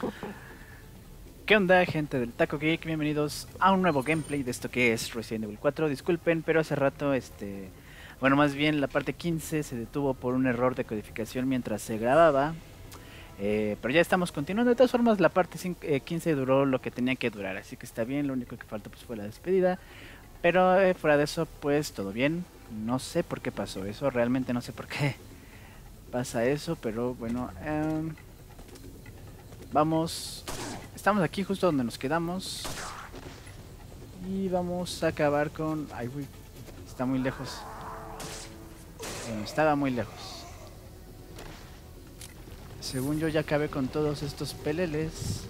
¿Qué onda, gente del Taco Geek? Bienvenidos a un nuevo gameplay de esto que es Resident Evil 4. Disculpen, pero hace rato, bueno, más bien la parte 15 se detuvo por un error de codificación mientras se grababa. Pero ya estamos continuando. De todas formas, la parte 15 duró lo que tenía que durar, así que está bien. Lo único que faltó pues fue la despedida. Pero fuera de eso, pues todo bien. No sé por qué pasó eso, realmente no sé por qué pasa eso, pero bueno, vamos. Estamos aquí justo donde nos quedamos. Y vamos a acabar con... Ay, uy, está muy lejos. Bueno, estaba muy lejos. Según yo ya acabé con todos estos peleles.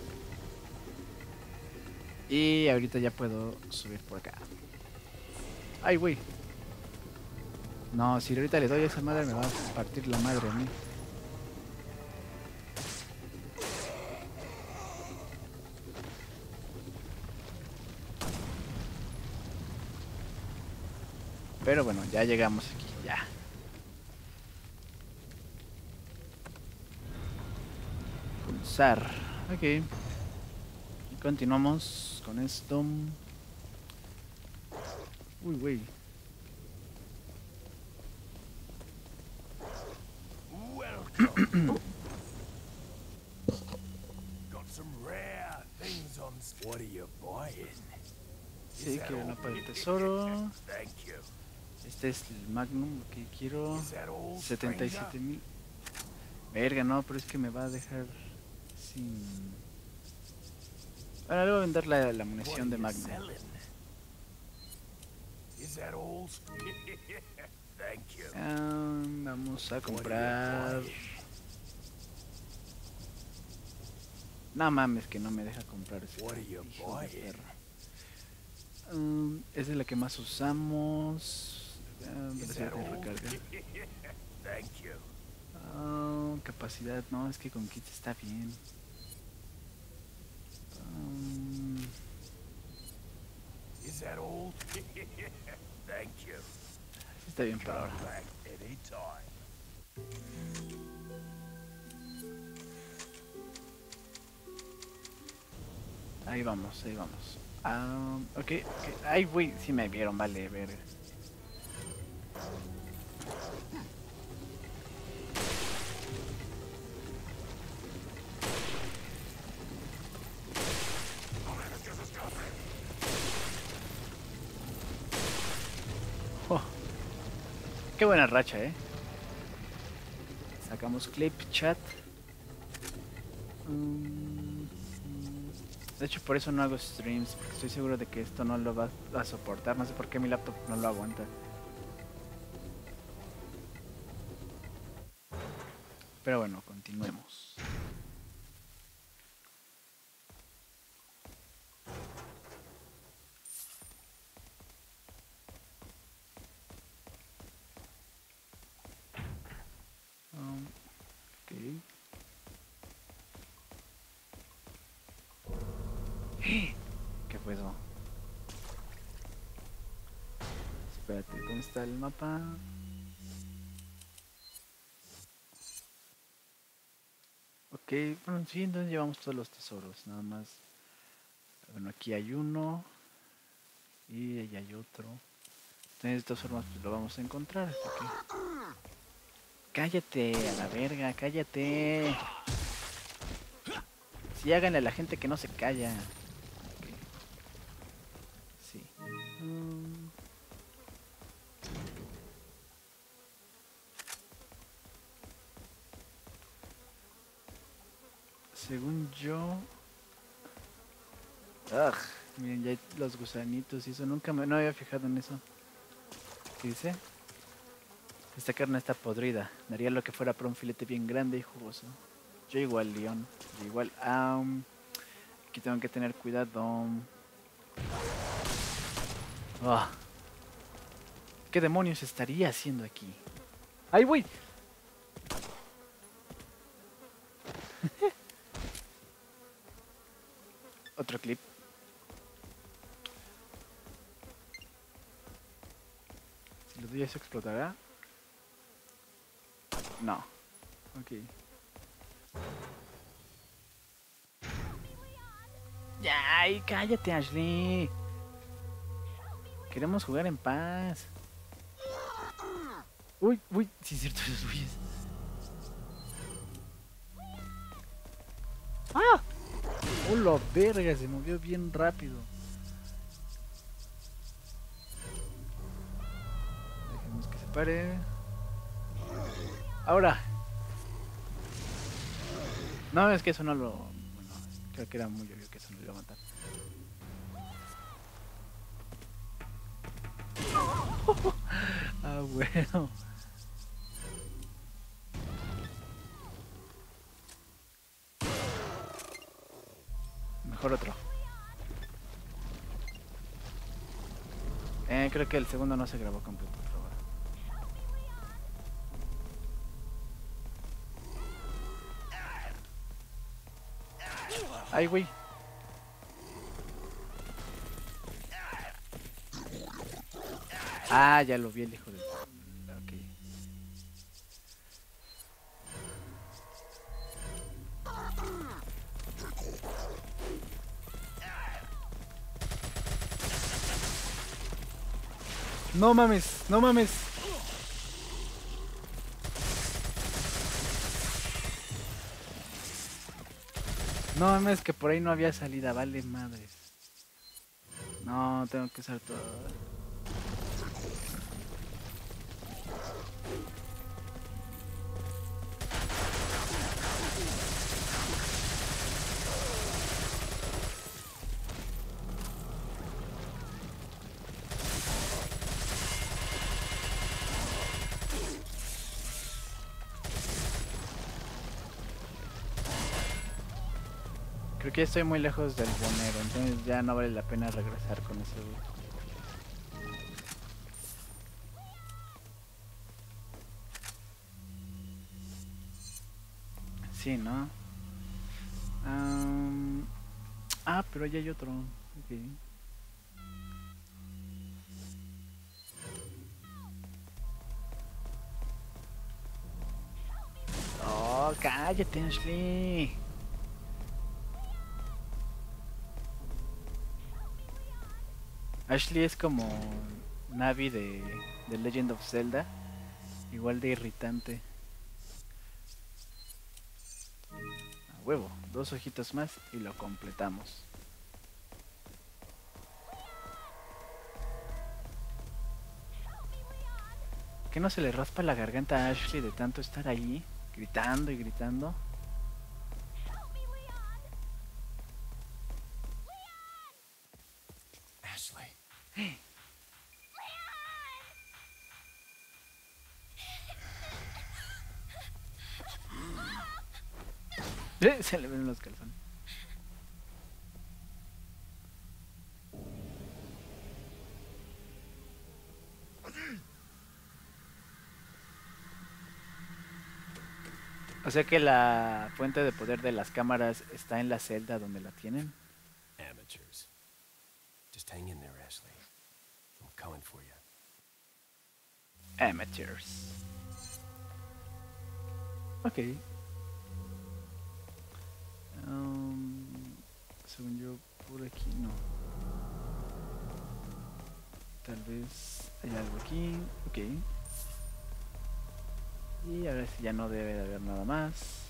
Y ahorita ya puedo subir por acá. Ay, güey. No, si ahorita le doy a esa madre me va a partir la madre a mí. Pero bueno, ya llegamos aquí, ya. Pulsar. Ok. Y continuamos con esto. Uy, güey. Got some rare things on. What are you buying? Sí, quiero una para el tesoro. Thank you. Este es el Magnum, lo que quiero. Is that all, stranger? 77,000. Verga, no, pero es que me va a dejar sin... Bueno, le voy a vender la What munición are de you Magnum. selling? Is that all? Thank you. Vamos a What are you comprar... buying? No mames, que no me deja comprar ese What are you hijo de buying? perro. Es de la que más usamos. Is Velocidad that de all? recarga. Thank you. Capacidad, no, es que con kits está bien. Is that all? Thank you. Está bien por Come ahora. back anytime. Ahí vamos, ahí vamos. Ok. Ay, güey, sí me vieron, vale, verga. Oh, qué buena racha, Sacamos clip, chat. De hecho, por eso no hago streams, porque estoy seguro de que esto no lo va a soportar. No sé por qué mi laptop no lo aguanta. Pero bueno, continuemos. Ok. ¿Qué fue eso? Espérate, ¿dónde está el mapa? Ok, bueno, sí, entonces llevamos todos los tesoros, nada más. Bueno, aquí hay uno y allá hay otro. Entonces de todas formas pues, lo vamos a encontrar, así que... Cállate, a la verga, cállate. Sí, háganle a la gente que no se calla. Ok, sí. Mm, Según yo... Ugh, miren, ya hay los gusanitos y eso. Nunca me no había fijado en eso. ¿Qué dice? Esta carne está podrida. Daría lo que fuera por un filete bien grande y jugoso. Yo igual, León. Yo igual. Aquí tengo que tener cuidado. Ah, ¿qué demonios estaría haciendo aquí? ¡Ay, voy! Otro clip. Si lo doy eso explotará. No. Ok. Ya, ay, cállate, Ashley. Queremos jugar en paz. Uy, uy, sí es cierto, esos güeyes. ¡Ah! ¡Oh, la verga! Se movió bien rápido. Dejemos que se pare. Ahora. No, es que eso no lo... Bueno, creo que era muy obvio que eso no lo iba a matar. Ah, bueno. Mejor otro. Creo que el segundo no se grabó completo, pero bueno. Ay, güey. Ah, ya lo vi el hijo de... Ok. No mames, no mames. No mames, que por ahí no había salida, vale madres. No, tengo que usar todo. Creo que ya estoy muy lejos del bonero, entonces ya no vale la pena regresar con ese güey. Sí, ¿no? Pero ya hay otro. Ok. Oh, cállate, Ashley. Ashley es como Navi de Legend of Zelda. Igual de irritante. A huevo, 2 ojitos más y lo completamos. ¿Qué no se le raspa la garganta a Ashley de tanto estar ahí? Gritando y gritando. Ashley. Se le ven los calzones. O sea que la fuente de poder de las cámaras está en la celda donde la tienen. Amateurs. Just hang in there, Ashley. I'm coming for you. Amateurs. Ok. Según yo, por aquí no. Tal vez hay algo aquí. Ok. Y ahora sí ya no debe de haber nada más.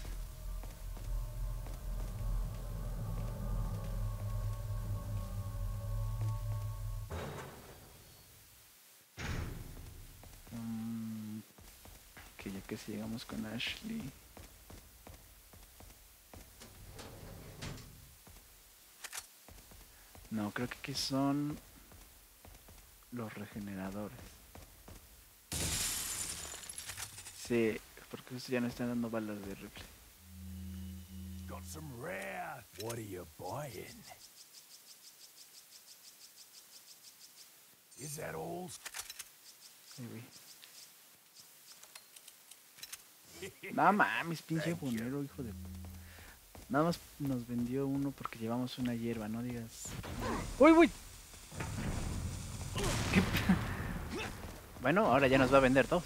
Que ya que si llegamos con Ashley. No, creo que aquí son los regeneradores. Sí, porque ya no están dando balas de rifle. Got some rare. What are you buying? Is that all? Ay, güey. No mames, pinche bonero, hijo de... Nada más nos vendió uno porque llevamos una hierba, no digas... ¡Uy, uy! ¿Qué? Bueno, ahora ya nos va a vender dos.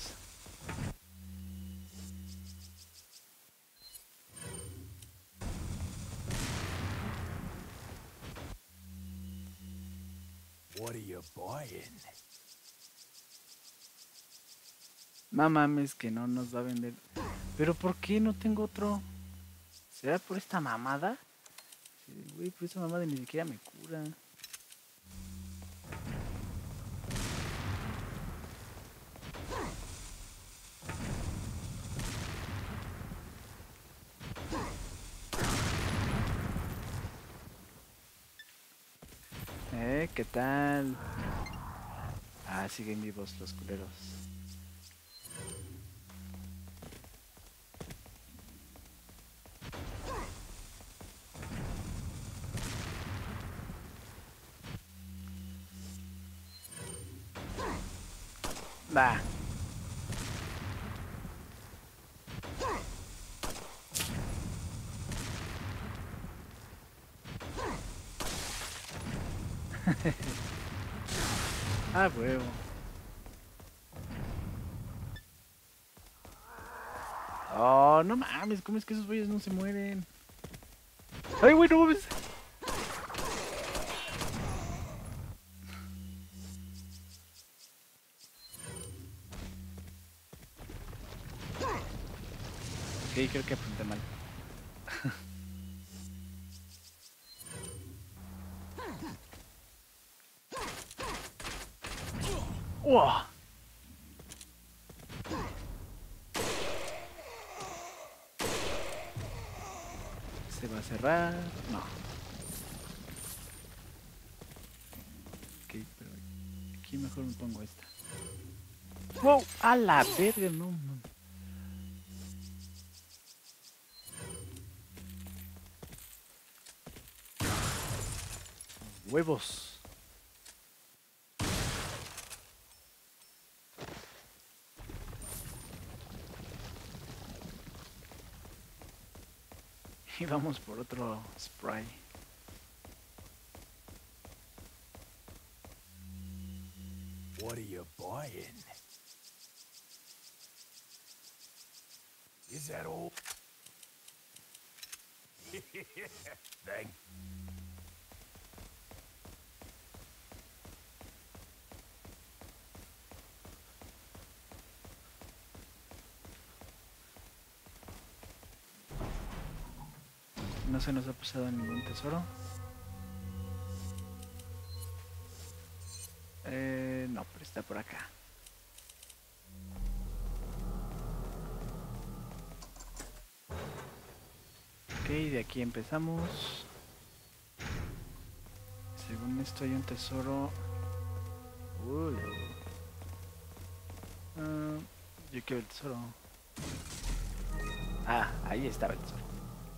What are you buying? No mames, que no nos va a vender. Pero ¿por qué no tengo otro? ¿Será por esta mamada? Sí, güey, por esta mamada ni siquiera me cura. ¿Qué tal? Ah, siguen vivos los culeros. Va. Ah, huevo. Oh, no mames, ¿cómo es que esos güeyes no se mueren? Ay, güey, no mames. Ok, creo que apunté mal. ¡Wow! Se va a cerrar. No. Ok, pero aquí mejor me pongo esta. ¡Wow! ¡A la verga! No, no. ¡Huevos! Y vamos por otro spray. What are you buying? Is that all? Thank. No se nos ha pasado ningún tesoro. No, pero está por acá. Ok, de aquí empezamos. Según esto hay un tesoro. Uy. Yo quiero el tesoro. Ah, ahí estaba el tesoro.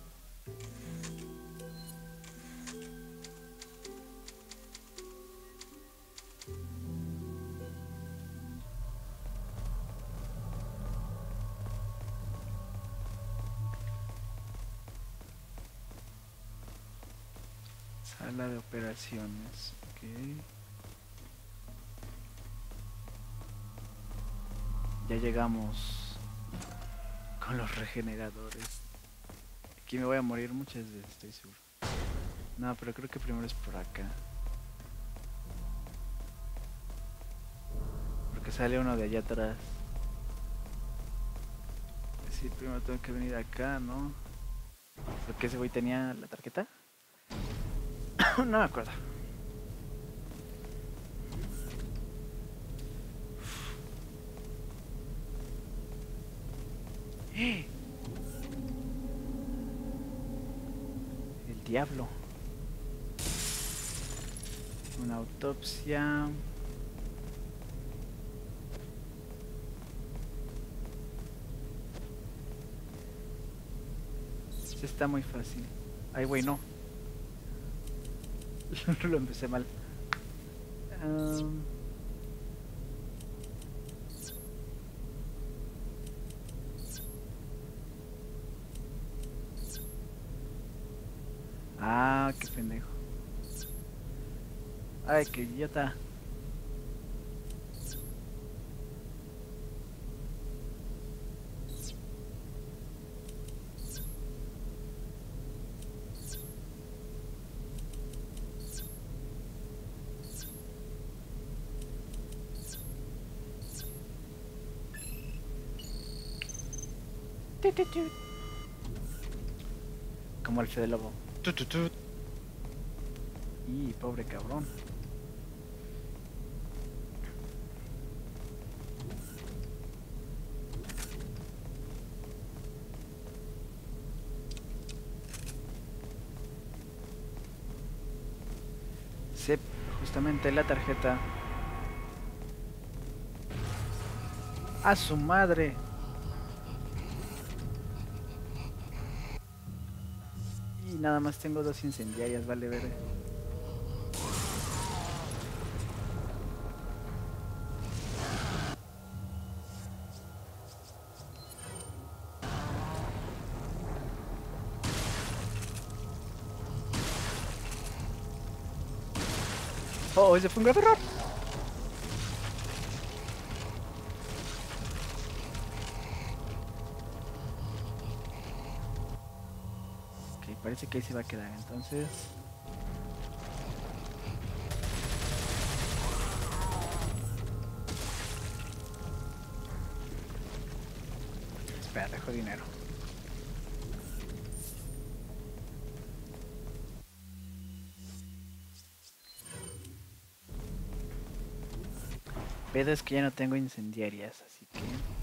Sala de operaciones. Ok. Ya llegamos con los regeneradores. Aquí me voy a morir muchas veces, estoy seguro. No, pero creo que primero es por acá. Porque sale uno de allá atrás. Sí, primero tengo que venir acá, ¿no? Porque ese güey tenía la tarjeta. No me acuerdo. El diablo. Una autopsia. Este está muy fácil. Ay, güey, no. Lo empecé mal. Ah, qué pendejo. Ay, qué idiota. Como el Fede Lobo. Y pobre cabrón. Sí, justamente la tarjeta. ¡A su madre! Y nada más tengo 2 incendiarias, vale ver. Oh, ese fue un grave error. Ok, parece que ahí se va a quedar, entonces. Espera, dejo dinero. Pero es que ya no tengo incendiarias, así que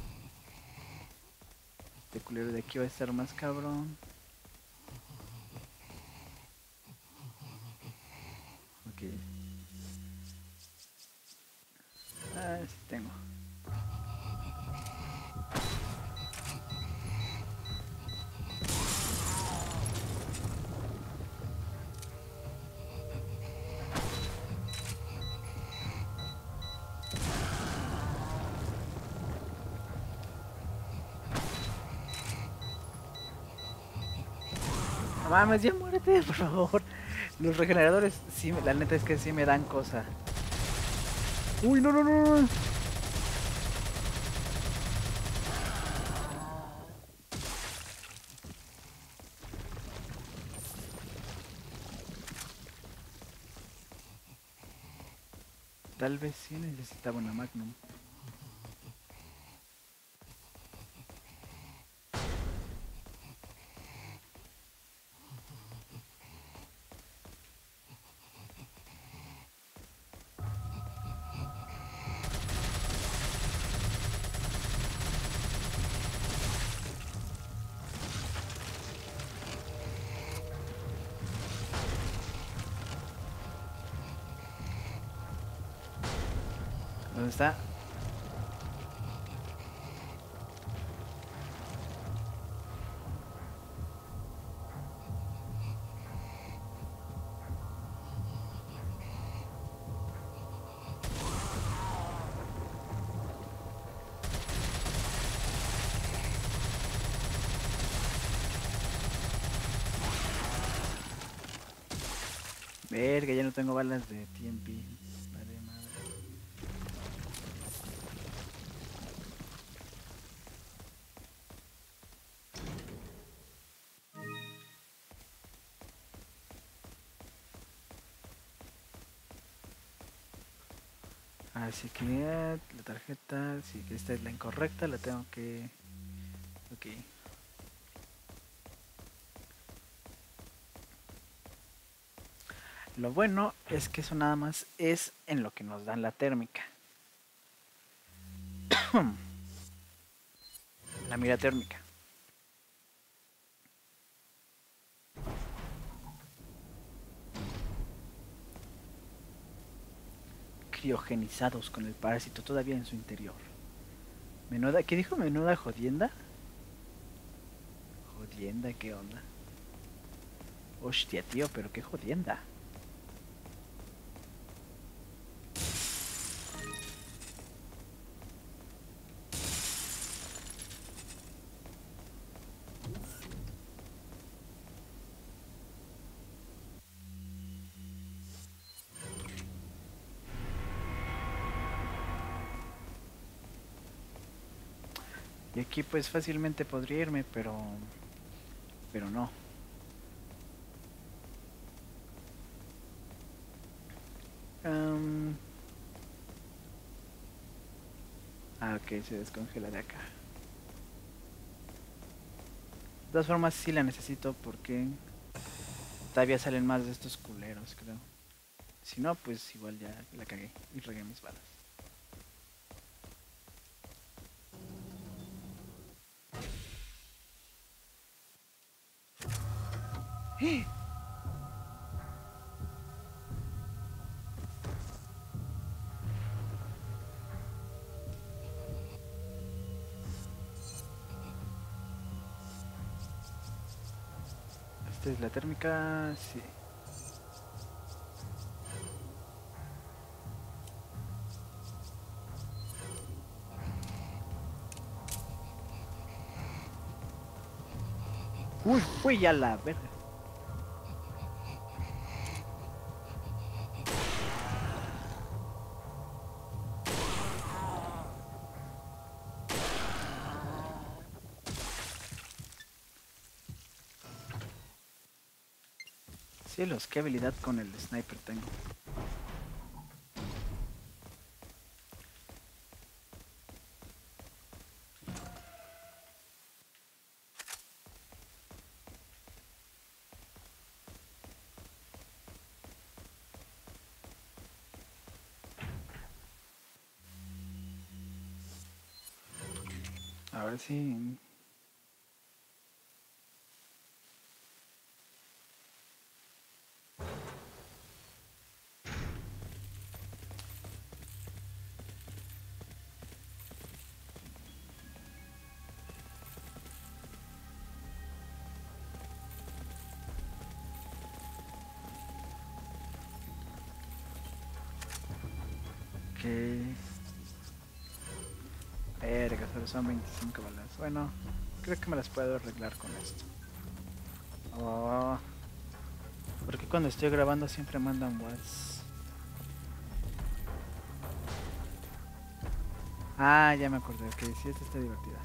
este culero de aquí va a estar más cabrón. Ok. Ah, sí tengo. No mames, ya muérete, por favor. Los regeneradores, sí, la neta es que sí me dan cosa. Uy, no, no, no, no. Tal vez sí necesitaba una Magnum. ¿Dónde está? Verga, ya no tengo balas de TMP. Vale, madre. Así que la tarjeta, si esta es la incorrecta, la tengo que... Ok. Lo bueno es que eso nada más es en lo que nos dan la térmica. La mira térmica. Criogenizados con el parásito todavía en su interior. Menuda, ¿qué dijo? ¿Menuda jodienda? Jodienda, ¿qué onda? Hostia, tío, pero qué jodienda. Y aquí pues fácilmente podría irme, pero no. Um, ok, se descongela de acá. De todas formas sí la necesito porque todavía salen más de estos culeros, creo. Si no, pues igual ya la cagué y regué mis balas. Esta es la térmica, sí. Uy, fue ya la verga. Cielos, qué habilidad con el sniper tengo. Ahora sí. Ok. Verga, solo son 25 balas. Bueno, creo que me las puedo arreglar con esto. Oh, porque cuando estoy grabando siempre mandan WhatsApp. Ah, ya me acordé. Ok, sí, esta está divertida.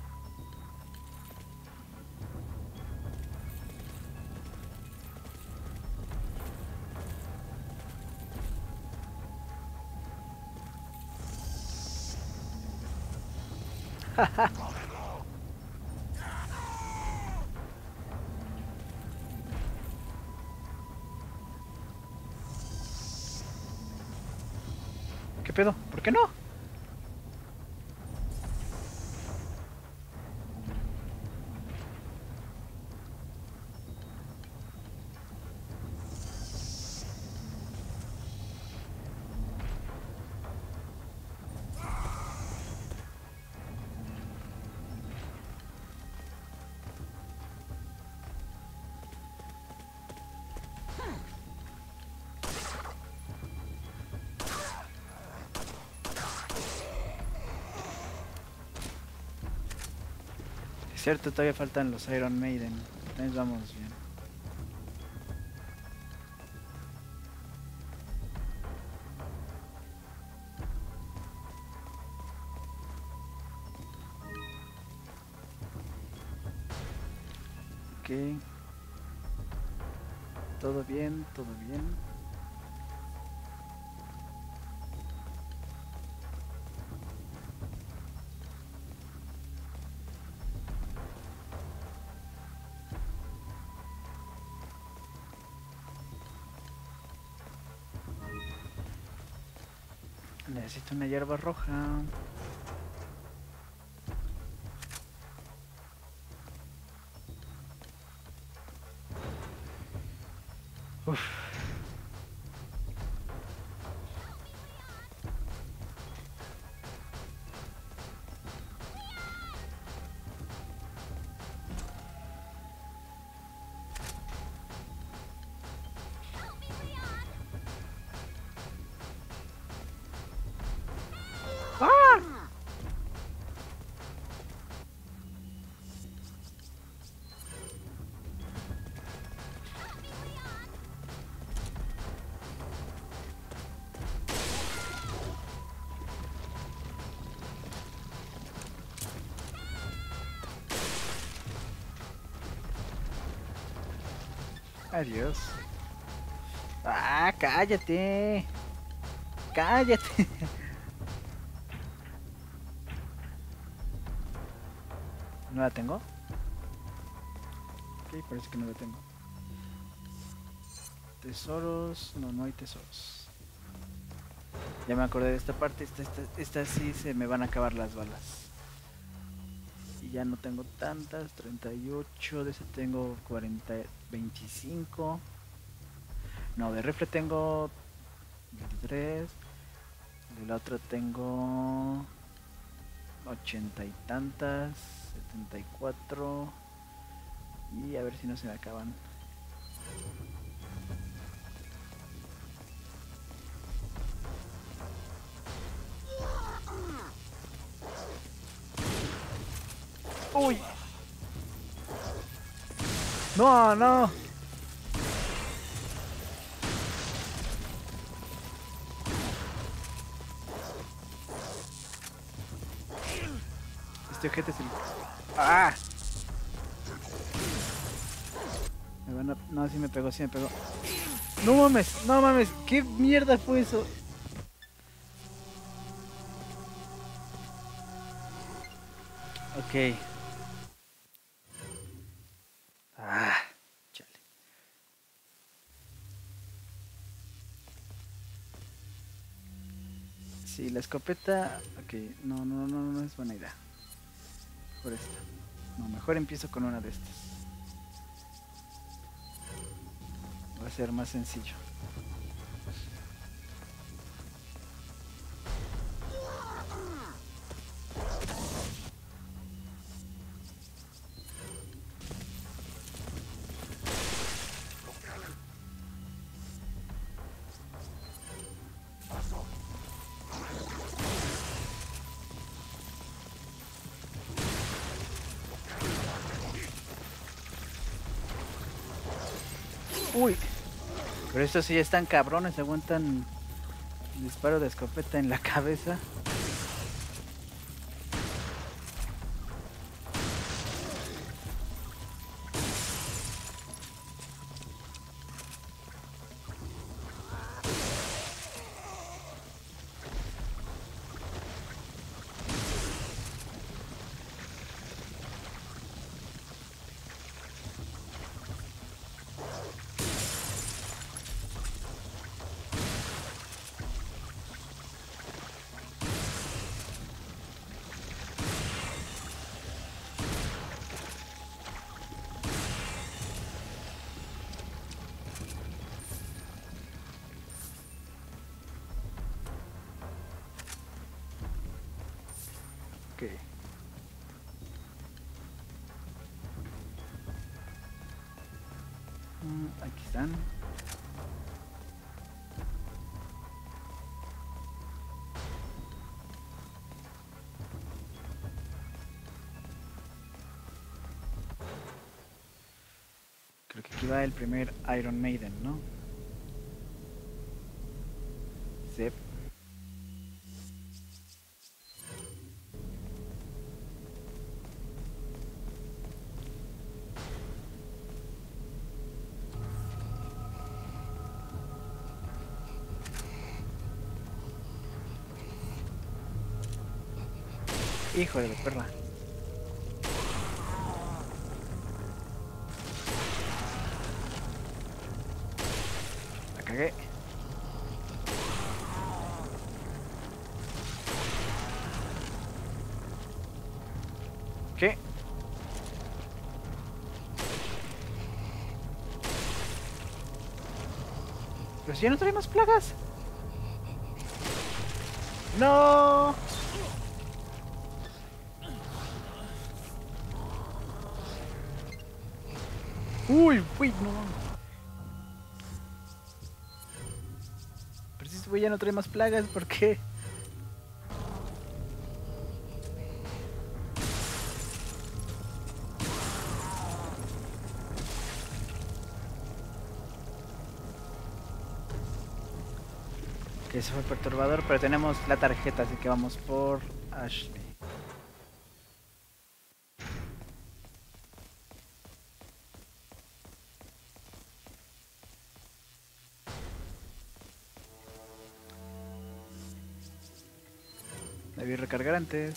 ¿Qué pedo? ¿Por qué no? Es cierto, todavía faltan los Iron Maiden. Entonces vamos bien. Ok. Todo bien, todo bien. Necesito una hierba roja. Uf. ¡Ah! Adiós. ¡Ah, cállate! ¡Cállate! ¿No la tengo? Ok, parece que no lo tengo. Tesoros, no, no hay tesoros. Ya me acordé de esta parte, esta sí se me van a acabar las balas. Y ya no tengo tantas, 38, de ese tengo 40, 25. No, de rifle tengo 23. De la otra tengo 80 y tantas, 74. Y a ver si no se me acaban. ¡Uy! ¡No, no! Este objeto es el... ¡Ah! Me van a... No, sí me pegó, sí me pegó. ¡No mames! ¡No mames! ¿Qué mierda fue eso? Ok. Ah, chale. Sí, la escopeta... Ok, no es buena idea. Mejor esta. No, mejor empiezo con una de estas. Va a ser más sencillo. Uy. Pero estos sí están cabrones, aguantan el disparo de escopeta en la cabeza. Ok. Aquí están. Creo que aquí va el primer Iron Maiden, ¿no? Sí. Hijo de la perra. La cagué. ¿Qué? Pero si ya no trae más plagas. No. Uy, uy, no. Pero si este güey ya no trae más plagas, ¿por qué? Que eso fue perturbador, pero tenemos la tarjeta, así que vamos por Ashley. Debí recargar antes.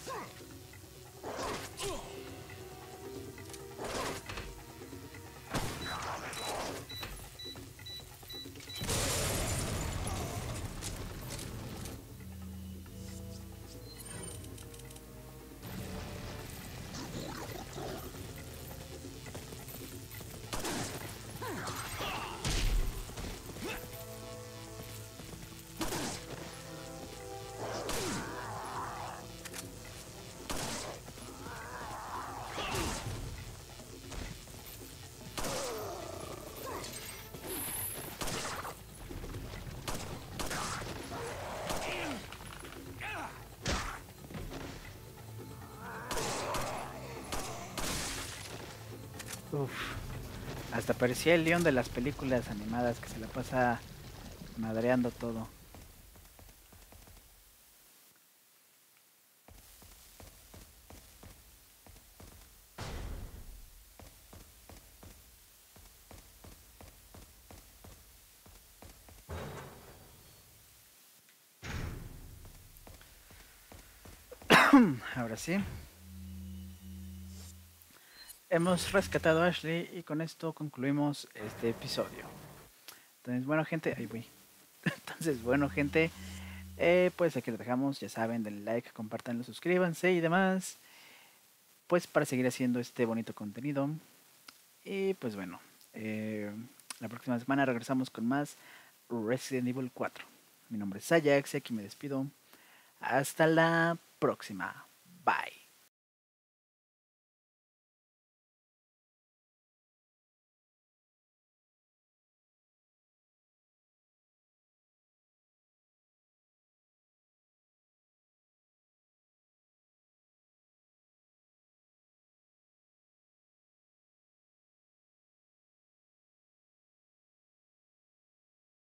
Uf, hasta parecía el león de las películas animadas que se la pasa madreando todo. Ahora sí. Hemos rescatado a Ashley y con esto concluimos este episodio. Entonces, bueno, gente, ahí voy. Entonces, bueno, gente, pues aquí lo dejamos. Ya saben, denle like, compartanlo, suscríbanse y demás. Pues para seguir haciendo este bonito contenido. Y pues bueno, la próxima semana regresamos con más Resident Evil 4. Mi nombre es Ajax y aquí me despido. Hasta la próxima. Bye.